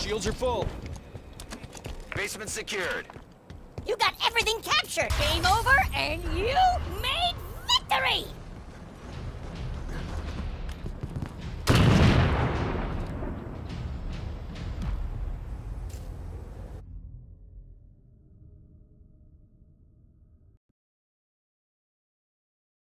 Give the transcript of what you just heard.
Shields are full. Basement secured. You got everything captured. Game over, and you made victory!